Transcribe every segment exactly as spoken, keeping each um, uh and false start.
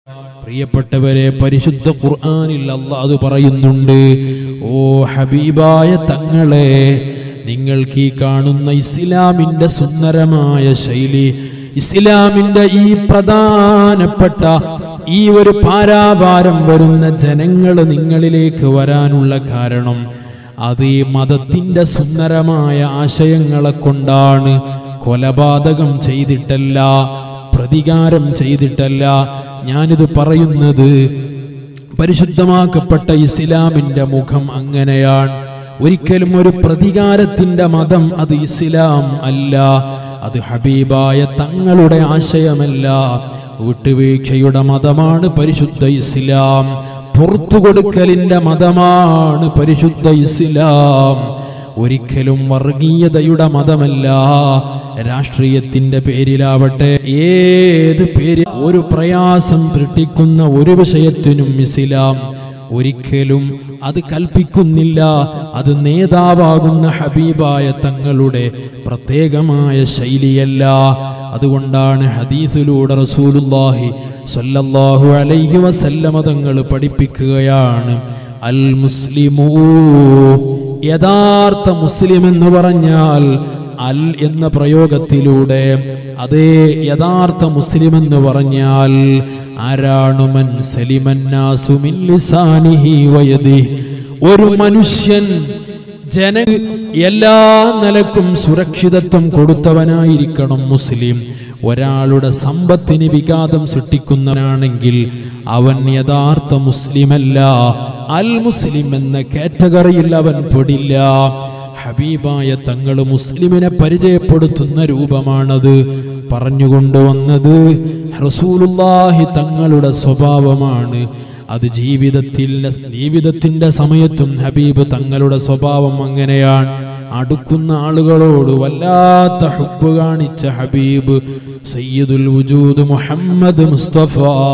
പ്രിയപ്പെട്ടവരെ, പരിശുദ്ധ ഖുർആനിൽ അല്ലാഹു പറയുന്നുണ്ട്, ഓ ഹബീബായ തങ്ങളെ, നിങ്ങൾക്ക് ഈ കാണുന്ന ഇസ്ലാമിന്റെ സുന്ദരമായ ശൈലി, ഇസ്ലാമിന്റെ ഈ പ്രധാനപ്പെട്ട ഈ ഒരു പാരാവാരം വരുന്ന ജനങ്ങൾ നിങ്ങളിലേക്ക് വരാനുള്ള കാരണം അത് ഈ മതത്തിന്റെ സുന്ദരമായ ആശയങ്ങളെ കൊണ്ടാണ്. കൊലപാതകം ചെയ്തിട്ടല്ല, പ്രതികാരം ചെയ്തിട്ടല്ല ഞാനിത് പറയുന്നത്. പരിശുദ്ധമാക്കപ്പെട്ട ഇസ്ലാമിന്റെ മുഖം അങ്ങനെയാണ്. ഒരിക്കലും ഒരു പ്രതികാരത്തിന്റെ മതം അത് ഇസ്ലാം അല്ല, അത് ഹബീബായ തങ്ങളുടെ ആശയമല്ല. വിട്ടുവീഴ്ചയുടെ മതമാണ് പരിശുദ്ധ ഇസ്ലാം. പുറത്തു കൊടുക്കലിന്റെ മതമാണ് പരിശുദ്ധ ഇസ്ലാം. ഒരിക്കലും വർഗീയതയുടെ മതമല്ല. രാഷ്ട്രീയത്തിന്റെ പേരിലാവട്ടെ, ഏത് പേരിൽ ഒരു പ്രയാസം സൃഷ്ടിക്കുന്ന ഒരു വിഷയത്തിനും ഇസ്ലാം ഒരിക്കലും അത് കൽപ്പിക്കുന്നില്ല. അത് നേതാവാകുന്ന ഹബീബായ തങ്ങളുടെ പ്രത്യേകമായ ശൈലിയല്ല. അതുകൊണ്ടാണ് ഹദീസിലൂടെ റസൂലുള്ളാഹി സ്വല്ലല്ലാഹു അലൈഹി വസല്ലമ തങ്ങൾ പഠിപ്പിക്കുകയാണ്, അൽ മുസ്ലിമൂ, യഥാർത്ഥ മുസ്ലിം എന്ന് പറഞ്ഞാൽ അൽ എന്ന പ്രയോഗത്തിലൂടെ, അതേ യഥാർത്ഥ മുസ്ലിം എന്ന് പറഞ്ഞാൽ ആരാണ്? മൻ സലിമന്നാസു മിൻ ലിസാനിഹി വയദിഹി, ഒരു മനുഷ്യൻ ജന എല്ലാ നിലക്കും സുരക്ഷിതത്വം കൊടുത്തവനായിരിക്കണം മുസ്ലിം. ഒരാളുടെ സമ്പത്തിന് വിഘാതം സൃഷ്ടിക്കുന്നവനാണെങ്കിൽ അവൻ യഥാർത്ഥ മുസ്ലിമല്ല. അൽ മുസ്ലിം എന്ന കാറ്റഗറിയിൽ അവൻ പെടില്ല. ഹബീബായ തങ്ങൾ മുസ്ലിമിനെ പരിചയപ്പെടുത്തുന്ന രൂപമാണത് പറഞ്ഞുകൊണ്ടുവന്നത്. റസൂലുള്ളാഹി തങ്ങളുടെ സ്വഭാവമാണ് അത്. ജീവിതത്തിൽ ജീവിതത്തിന്റെ സമയത്തും ഹബീബ് തങ്ങളുടെ സ്വഭാവം അങ്ങനെയാണ്. അടുക്കുന്ന ആളുകളോട് വല്ലാത്ത ഹുബ്ബ് കാണിച്ച ഹബീബ് സയ്യിദുൽ വജൂദ് മുഹമ്മദ് മുസ്തഫ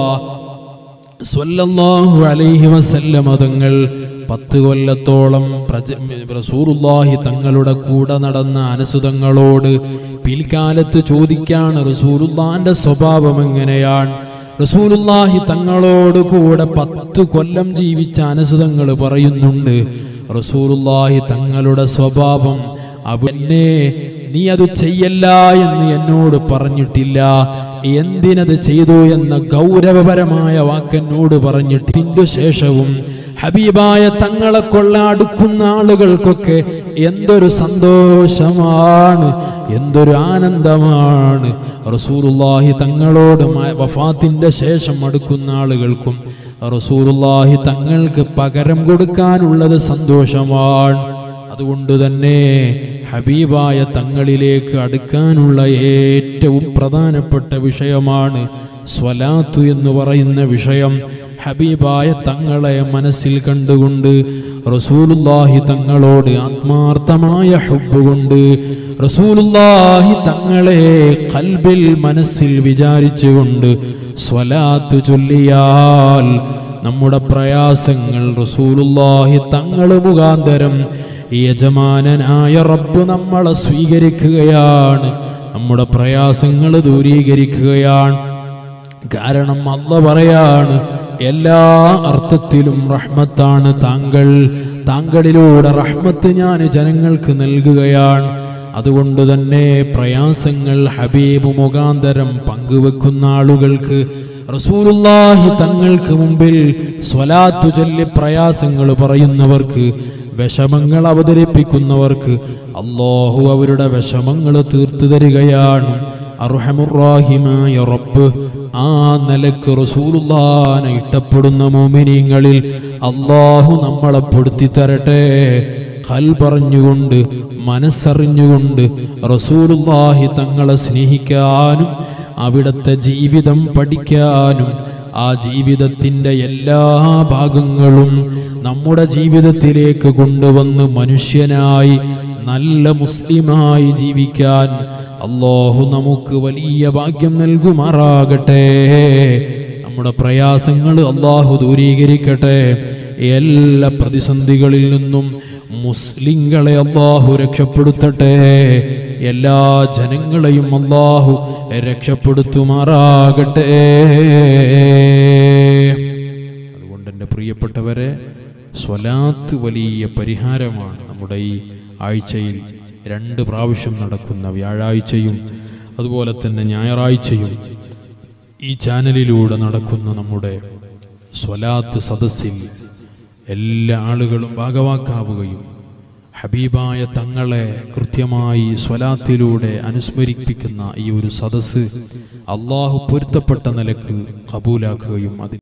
സ്വല്ലല്ലാഹു അലൈഹി വസല്ലം തങ്ങൾ പത്ത് കൊല്ലത്തോളം റസൂലുള്ളാഹി തങ്ങളുടെ കൂടെ നടന്ന അനസുതങ്ങളോട് പിൽക്കാലത്ത് ചോദിക്കാണ്, റസൂലുള്ളാഹിന്റെ സ്വഭാവം എങ്ങനെയാണ്? റസൂലുള്ളാഹി തങ്ങളോട് കൂടെ പത്ത് കൊല്ലം ജീവിച്ച അനസുതങ്ങൾ പറയുന്നുണ്ട്, റസൂലുള്ളാഹി തങ്ങളുടെ സ്വഭാവം, അവനെ നീ അത് ചെയ്യല്ല എന്ന് എന്നോട് പറഞ്ഞിട്ടില്ല, എന്തിനത് ചെയ്തു എന്ന ഗൗരവപരമായ വാക്കെന്നോട് പറഞ്ഞിട്ടിന്റെ ശേഷവും ഹബീബായ തങ്ങളെ കൊള്ള അടുക്കുന്ന ആളുകൾക്കൊക്കെ എന്തൊരു സന്തോഷമാണ്, എന്തൊരു ആനന്ദമാണ്. റസൂലുള്ളാഹി തങ്ങളോട് വഫാത്തിന്റെ ശേഷം അടുക്കുന്ന ആളുകൾക്കും റസൂലുള്ളാഹി തങ്ങൾക്ക് പകരം കൊടുക്കാനുള്ളത് സന്തോഷമാണ്. അതുകൊണ്ട് തന്നെ ഹബീബായ തങ്ങളിലേക്ക് അടുക്കാനുള്ള ഏറ്റവും പ്രധാനപ്പെട്ട വിഷയമാണ് സ്വലാത്ത് എന്ന് പറയുന്ന വിഷയം. ഹബീബായ തങ്ങളെ മനസ്സിൽ കണ്ടുകൊണ്ട് റസൂലുള്ളാഹി തങ്ങളോട് ആത്മാർത്ഥമായ ഹുബ്ബ് കൊണ്ട് റസൂലുള്ളാഹി തങ്ങളെ ഖൽബിൽ മനസ്സിൽ വിചാരിച്ചുകൊണ്ട് സ്വലാത്ത് ചൊല്ലിയാൽ നമ്മുടെ പ്രയാസങ്ങൾ റസൂലുള്ളാഹി തങ്ങൾ മുഖാന്തരം യജമാനനായ റബ്ബ് നമ്മളെ സ്വീകരിക്കുകയാണ്, നമ്മുടെ പ്രയാസങ്ങൾ ദൂരീകരിക്കുകയാണ്. കാരണം അല്ലാഹ് പറയാണ്, എല്ലാ അർത്ഥത്തിലും റഹ്മത്താണ് താങ്കൾ, താങ്കളിലൂടെ റഹ്മത്ത് ഞാൻ ജനങ്ങൾക്ക് നൽകുകയാണ്. അതുകൊണ്ട് തന്നെ പ്രയാസങ്ങൾ ഹബീബ് മുഖാന്തരം പങ്കുവെക്കുന്ന ആളുകൾക്ക് റസൂലുള്ളാഹി തങ്ങൾക്ക് മുമ്പിൽ സ്വലാത്തു ചൊല്ലി പ്രയാസങ്ങൾ പറയുന്നവർക്ക്, വിഷമങ്ങൾ അവതരിപ്പിക്കുന്നവർക്ക് അല്ലാഹു അവരുടെ വിഷമങ്ങൾ തീർത്തു തരികയാണ്. അർഹമുർ-റഹീമായ റബ്ബ് ആ നിലക്ക് റസൂലുള്ളാഹിനെ ഇഷ്ടപ്പെടുന്ന മുഅ്മിനീങ്ങളിൽ അല്ലാഹു നമ്മളെ പെടുത്തി തരട്ടെ. ഖൽബറിഞ്ഞുകൊണ്ട് മനസ്സറിഞ്ഞുകൊണ്ട് റസൂലുള്ളാഹി തങ്ങളെ സ്നേഹിക്കാനും അവിടുത്തെ ജീവിതം പഠിക്കാനും ആ ജീവിതത്തിൻ്റെ എല്ലാ ഭാഗങ്ങളും നമ്മുടെ ജീവിതത്തിലേക്ക് കൊണ്ടുവന്ന് മനുഷ്യനായി നല്ല മുസ്ലിമായി ജീവിക്കാൻ അല്ലാഹു നമുക്ക് വലിയ ഭാഗ്യം നൽകുമാറാകട്ടെ. നമ്മുടെ പ്രയാസങ്ങൾ അല്ലാഹു ദൂരീകരിക്കട്ടെ. എല്ലാ പ്രതിസന്ധികളിൽ നിന്നും മുസ്ലിങ്ങളെ അല്ലാഹു രക്ഷപ്പെടുത്തട്ടെ. എല്ലാ ജനങ്ങളെയും അല്ലാഹു രക്ഷപ്പെടുത്തുമാറാകട്ടെ. പ്രിയപ്പെട്ടവരെ, സ്വലാത്ത് വലിയ പരിഹാരമാണ്. നമ്മുടെ ഈ ആഴ്ചയിൽ രണ്ട് പ്രാവശ്യം നടക്കുന്ന വ്യാഴാഴ്ചയും അതുപോലെ തന്നെ ഞായറാഴ്ചയും ഈ ചാനലിലൂടെ നടക്കുന്ന നമ്മുടെ സ്വലാത്ത് സദസ്സിൽ എല്ലാ ആളുകളും ഭാഗവാക്കാവുകയും ഹബീബായ തങ്ങളെ കൃത്യമായി സ്വലാത്തിലൂടെ അനുസ്മരിപ്പിക്കുന്ന ഈ ഒരു സദസ്സ് അള്ളാഹു പൊരുത്തപ്പെട്ട നിലക്ക് കബൂലാക്കുകയും അതിൽ